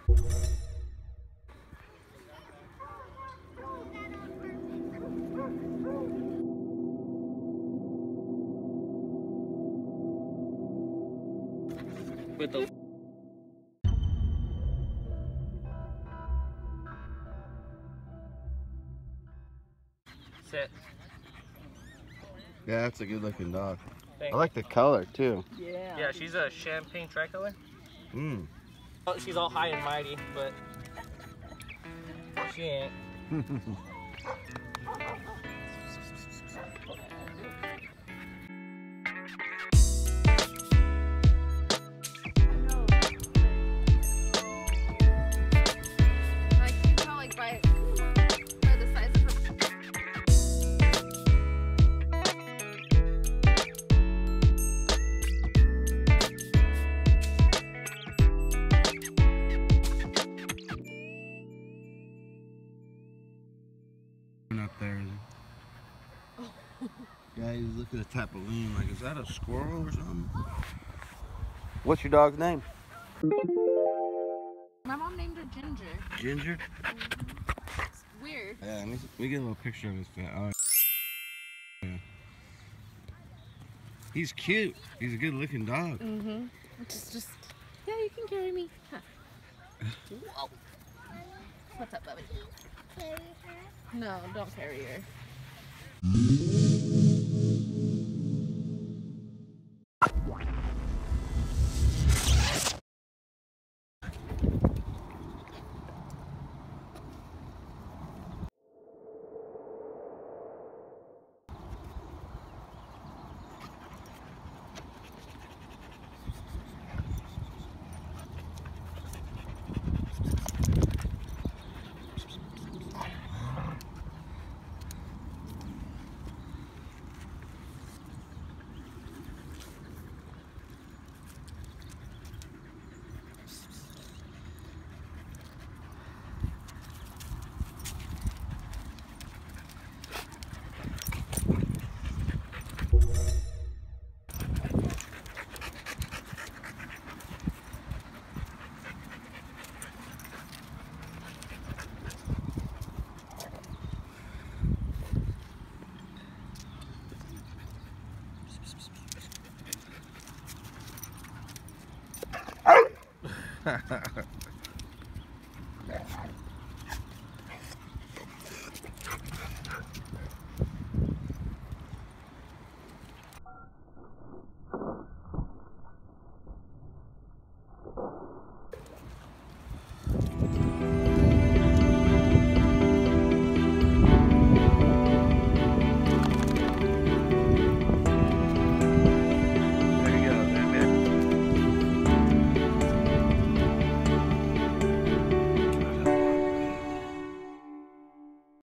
With the sit. Yeah, that's a good looking dog. Thank I like the color too. Yeah. Yeah, she's a champagne tricolor. Mm. She's all high and mighty, but she ain't. Up there. Yeah, he's looking at that balloon like, is that a squirrel or something? What's your dog's name? My mom named her Ginger. Ginger? It's weird. Yeah, let me get a little picture of his face. Oh, yeah. He's cute. He's a good looking dog. Mm-hmm. Just, yeah, you can carry me. Huh. Whoa. What's up, Bubby? Carry her? No, don't carry her.